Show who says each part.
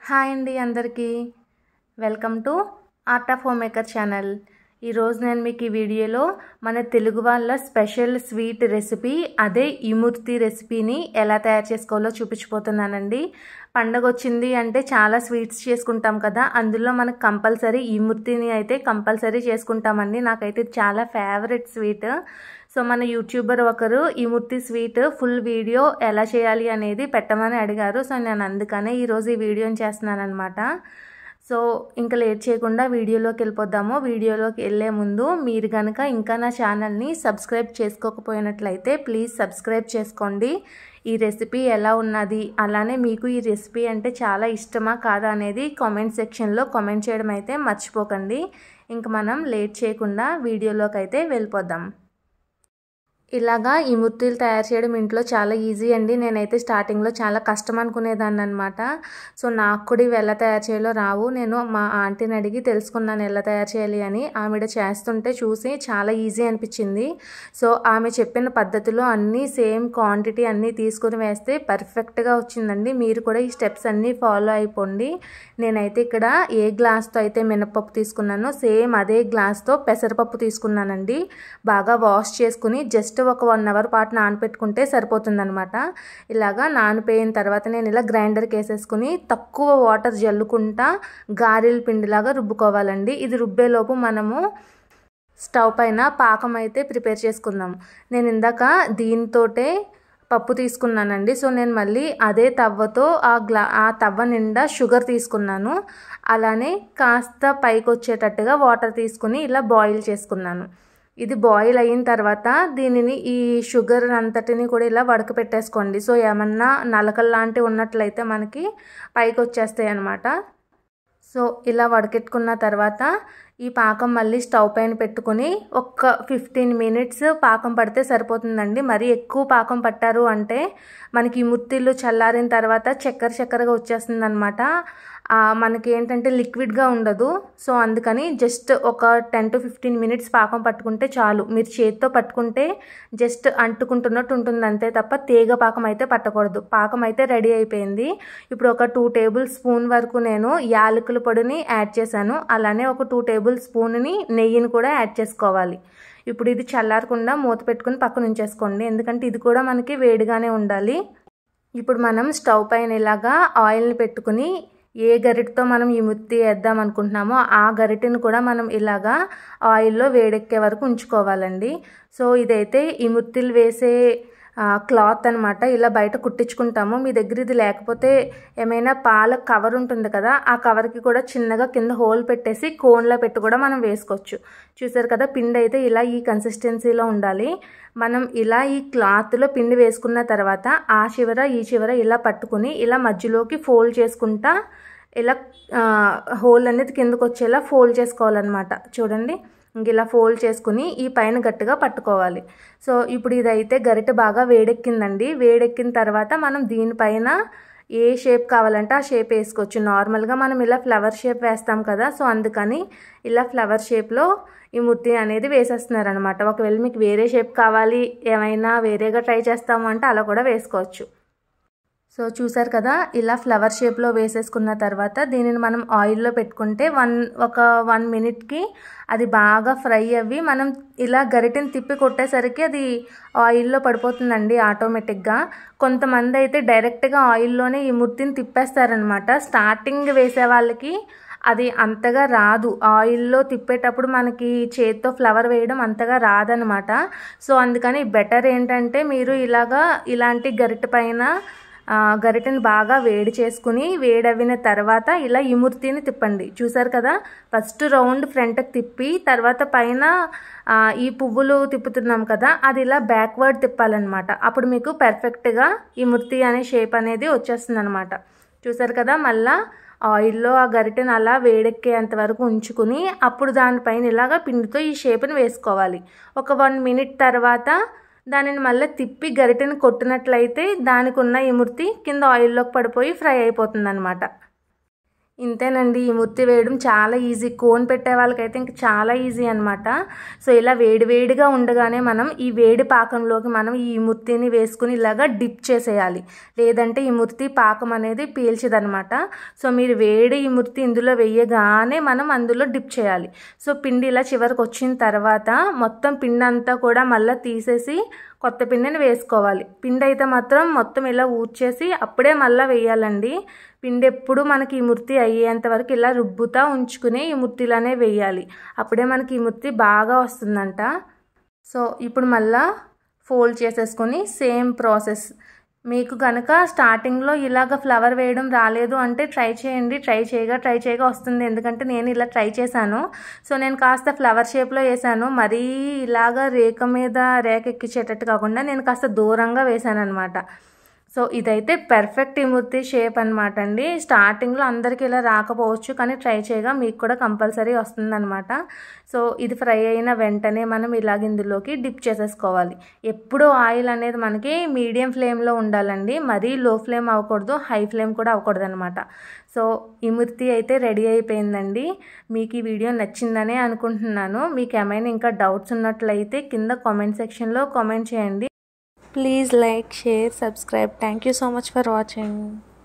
Speaker 1: Hi అండి అందరికీ welcome to art of home maker channel. ఈరోజు నేను మీకు ఈ వీడియోలో మన తెలుగు వాళ్ళ స్పెషల్ స్వీట్ రెసిపీ అదే ఇముర్తి రెసిపీని ఎలా తయారు చేసుకోవాలో చూపించిపోతున్నానండి. పండగ వచ్చింది అంటే చాలా స్వీట్స్ చేసుకుంటాం కదా, అందులో మనకు కంపల్సరీ ఇముర్తిని అయితే కంపల్సరీ చేసుకుంటామండి. నాకైతే చాలా ఫేవరెట్ స్వీట్. సో మన యూట్యూబర్ ఒకరు ఇముర్తి స్వీట్ ఫుల్ వీడియో ఎలా చేయాలి అనేది పెట్టమని అడిగారు. సో నేను అందుకనే ఈరోజు ఈ వీడియోని చేస్తున్నాను అనమాట. సో ఇంకా లేట్ చేయకుండా వీడియోలోకి వెళ్ళిపోదాము. వీడియోలోకి వెళ్ళే ముందు మీరు కనుక ఇంకా నా ఛానల్ని సబ్స్క్రైబ్ చేసుకోకపోయినట్లయితే ప్లీజ్ సబ్స్క్రైబ్ చేసుకోండి. ఈ రెసిపీ ఎలా ఉన్నది, అలానే మీకు ఈ రెసిపీ అంటే చాలా ఇష్టమా కాదా అనేది కామెంట్ సెక్షన్లో కామెంట్ చేయడం అయితే మర్చిపోకండి. ఇంక మనం లేట్ చేయకుండా వీడియోలోకి అయితే వెళ్ళిపోదాం. ఇలాగా ఇముర్తిలు తయారు చేయడం ఇంట్లో చాలా ఈజీ అండి. నేనైతే స్టార్టింగ్లో చాలా కష్టం అనుకునేదాన్ని అనమాట. సో నాకు కూడా ఇవి ఎలా తయారు చేయాలో రావు. నేను మా ఆంటీని అడిగి తెలుసుకున్నాను ఎలా తయారు చేయాలి అని. ఆమెడ చేస్తుంటే చూసి చాలా ఈజీ అనిపించింది. సో ఆమె చెప్పిన పద్ధతిలో అన్నీ సేమ్ క్వాంటిటీ అన్నీ తీసుకుని వేస్తే పర్ఫెక్ట్గా వచ్చిందండి. మీరు కూడా ఈ స్టెప్స్ అన్నీ ఫాలో అయిపోండి. నేనైతే ఇక్కడ ఏ గ్లాస్తో అయితే మినపప్పు తీసుకున్నానో సేమ్ అదే గ్లాస్తో పెసరపప్పు తీసుకున్నానండి. బాగా వాష్ చేసుకుని జస్ట్ ఒక 1 అవర్ పాటు నానపెట్టుకుంటే సరిపోతుందనమాట. ఇలాగా నానిపోయిన తర్వాత నేను ఇలా గ్రైండర్కి వేసేసుకుని తక్కువ వాటర్ జల్లుకుంటా గారెల పిండిలాగా రుబ్బుకోవాలండి. ఇది రుబ్బేలోపు మనము స్టవ్ పైన పాకం అయితే ప్రిపేర్ చేసుకుందాం. నేను ఇందాక దీంతోటే పప్పు తీసుకున్నానండి. సో నేను మళ్ళీ అదే తవ్వతో ఆ తవ్వ నిండా షుగర్ తీసుకున్నాను. అలానే కాస్త పైకి వచ్చేటట్టుగా వాటర్ తీసుకుని ఇలా బాయిల్ చేసుకున్నాను. ఇది బాయిల్ అయిన తర్వాత దీనిని ఈ షుగర్ అంతటిని కూడా ఇలా వడకపెట్టేసుకోండి. సో ఏమన్నా నలకలు లాంటివి ఉన్నట్లయితే మనకి పైకి వచ్చేస్తాయి అన్నమాట. సో ఇలా వడకెట్టుకున్న తర్వాత ఈ పాకం మళ్ళీ స్టవ్ పైన పెట్టుకుని ఒక 15 మినిట్స్ పాకం పడితే సరిపోతుందండి. మరీ ఎక్కువ పాకం పట్టారు అంటే మనకి ఇముర్తిలు చల్లారిన తర్వాత చక్కెరగా వచ్చేస్తుంది అనమాట. మనకి ఏంటంటే లిక్విడ్గా ఉండదు. సో అందుకని జస్ట్ ఒక 10 to 15 మినిట్స్ పాకం పట్టుకుంటే చాలు. మీరు చేతితో పట్టుకుంటే జస్ట్ అంటుకుంటున్నట్టు ఉంటుంది అంతే తప్ప తీగ పాకం అయితే పట్టకూడదు. పాకం అయితే రెడీ అయిపోయింది. ఇప్పుడు ఒక 2 టేబుల్ స్పూన్ వరకు నేను యాలకుల పొడిని యాడ్ చేశాను. అలానే ఒక 2 టేబుల్ స్పూన్ని నెయ్యిని కూడా యాడ్ చేసుకోవాలి. ఇప్పుడు ఇది చల్లారకుండా మూత పెట్టుకుని పక్కన ఉంచేసుకోండి, ఎందుకంటే ఇది కూడా మనకి వేడిగానే ఉండాలి. ఇప్పుడు మనం స్టవ్ పైన ఇలాగా ఆయిల్ని పెట్టుకుని ఏ గరిటతో మనం ఇముర్తి వేద్దాం అనుకుంటున్నామో ఆ గరిటెని కూడా మనం ఇలాగా ఆయిల్లో వేడెక్కే వరకు ఉంచుకోవాలండి. సో ఇదైతే ఇముర్తిలు వేసే క్లాత్ అనమాట. ఇలా బయట కుట్టించుకుంటాము. మీ దగ్గర ఇది లేకపోతే ఏమైనా పాల కవర్ ఉంటుంది కదా, ఆ కవర్కి కూడా చిన్నగా కింద హోల్ పెట్టేసి కోన్లో పెట్టి కూడా మనం వేసుకోవచ్చు. చూసారు కదా, పిండి అయితే ఇలా ఈ కన్సిస్టెన్సీలో ఉండాలి. మనం ఇలా ఈ క్లాత్లో పిండి వేసుకున్న తర్వాత ఆ చివర ఈ చివర ఇలా పట్టుకుని ఇలా మధ్యలోకి ఫోల్డ్ చేసుకుంటా ఇలా హోల్ అనేది కిందకు వచ్చేలా ఫోల్డ్ చేసుకోవాలన్నమాట. చూడండి, ఇలా ఫోల్డ్ చేసుకుని ఈ పైన గట్టిగా పట్టుకోవాలి. సో ఇప్పుడు ఇదైతే గరిటె బాగా వేడెక్కిందండి. వేడెక్కిన తర్వాత మనం దీనిపైన ఏ షేప్ కావాలంటే ఆ షేప్ వేసుకోవచ్చు. నార్మల్గా మనం ఇలా ఫ్లవర్ షేప్ వేస్తాం కదా, సో అందుకని ఇలా ఫ్లవర్ షేప్లో ఈ ముర్తి అనేది వేసేస్తున్నారనమాట. ఒకవేళ మీకు వేరే షేప్ కావాలి, ఏమైనా వేరేగా ట్రై చేస్తాము అంటే అలా కూడా వేసుకోవచ్చు. సో చూసారు కదా, ఇలా ఫ్లవర్ షేప్లో వేసేసుకున్న తర్వాత దీనిని మనం ఆయిల్లో పెట్టుకుంటే ఒక 1 మినిట్కి అది బాగా ఫ్రై అవ్వి మనం ఇలా గరిటెని తిప్పి కొట్టేసరికి అది ఆయిల్లో పడిపోతుందండి ఆటోమేటిక్గా. కొంతమంది అయితే డైరెక్ట్గా ఆయిల్లోనే ఈ ముర్తిని తిప్పేస్తారనమాట. స్టార్టింగ్ వేసే వాళ్ళకి అది అంతగా రాదు. ఆయిల్లో తిప్పేటప్పుడు మనకి చేత్తో ఫ్లవర్ వేయడం అంతగా రాదనమాట. సో అందుకని బెటర్ ఏంటంటే మీరు ఇలాంటి గరిటె పైన గరిటెని బాగా వేడి చేసుకుని వేడవిన తర్వాత ఇలా ఇముర్తిని తిప్పండి. చూసారు కదా, ఫస్ట్ రౌండ్ ఫ్రంట్కి తిప్పి తర్వాత పైన ఈ పువ్వులు తిప్పుతున్నాం కదా, అది ఇలా బ్యాక్వర్డ్ తిప్పాలన్నమాట. అప్పుడు మీకు పర్ఫెక్ట్గా ఇముర్తి అనే షేప్ అనేది వచ్చేస్తుంది అనమాట. చూసారు కదా, మళ్ళా ఆయిల్లో ఆ గరిటెని అలా వేడెక్కేంత వరకు ఉంచుకుని అప్పుడు దానిపైన ఇలాగా పిండితో ఈ షేప్ని వేసుకోవాలి. ఒక 1 మినిట్ తర్వాత దానిని మళ్ళీ తిప్పి గరిటెని కొట్టినట్లయితే దానికి ఉన్న ఇముర్తి కింద ఆయిల్లోకి పడిపోయి ఫ్రై అయిపోతుంది అనమాట. ఇంతేనండి, ఈ ముర్తి వేయడం చాలా ఈజీ. కోన్ పెట్టే వాళ్ళకైతే ఇంక చాలా ఈజీ అనమాట. సో ఇలా వేడివేడిగా ఉండగానే మనం ఈ వేడి పాకంలోకి మనం ఈ ముర్తిని వేసుకుని ఇలాగా డిప్ చేసేయాలి. లేదంటే ఈ ముర్తి పాకం అనేది పీల్చదనమాట. సో మీరు వేడి ఈ ముర్తి ఇందులో వేయగానే మనం అందులో డిప్ చేయాలి. సో పిండి ఇలా చివరికి వచ్చిన తర్వాత మొత్తం పిండి అంతా కూడా మళ్ళీ తీసేసి కొత్త పిండిని వేసుకోవాలి. పిండి అయితే మాత్రం మొత్తం ఇలా ఊడ్చేసి అప్పుడే మళ్ళీ వేయాలండి. పిండి ఎప్పుడు మనకి ఈ ముర్తి అయ్యేంత వరకు ఇలా రుబ్బుతా ఉంచుకుని ఈ ముర్తిలానే వేయాలి. అప్పుడే మనకి ఈ ముర్తి బాగా వస్తుందంట. సో ఇప్పుడు మళ్ళా ఫోల్డ్ చేసేసుకొని సేమ్ ప్రాసెస్. మీకు కనుక స్టార్టింగ్లో ఇలాగ ఫ్లవర్ వేయడం రాలేదు అంటే ట్రై చేయండి. ట్రై చేయగా వస్తుంది. ఎందుకంటే నేను ఇలా ట్రై చేశాను. సో నేను కాస్త ఫ్లవర్ షేప్లో వేసాను. మరీ ఇలాగ రేఖ మీద రేఖ ఎక్కించేటట్టు కాకుండా నేను కాస్త దూరంగా వేసాను అనమాట. సో ఇదైతే పర్ఫెక్ట్ ఇముర్తి షేప్ అనమాట అండి. స్టార్టింగ్లో అందరికీ ఇలా రాకపోవచ్చు, కానీ ట్రై చేయగా మీకు కూడా కంపల్సరీ వస్తుందన్నమాట. సో ఇది ఫ్రై అయిన వెంటనే మనం ఇలాగ ఇందులోకి డిప్ చేసేసుకోవాలి. ఎప్పుడూ ఆయిల్ అనేది మనకి మీడియం ఫ్లేమ్లో ఉండాలండి. మరీ లో ఫ్లేమ్ అవ్వకూడదు, హై ఫ్లేమ్ కూడా అవ్వకూడదు అనమాట. సో ఇముర్తి అయితే రెడీ అయిపోయిందండి. మీకు ఈ వీడియో నచ్చిందనే అనుకుంటున్నాను. మీకు ఏమైనా ఇంకా డౌట్స్ ఉన్నట్లయితే కింద కామెంట్ సెక్షన్లో కామెంట్ చేయండి. Please like, share, subscribe. Thank you so much for watching.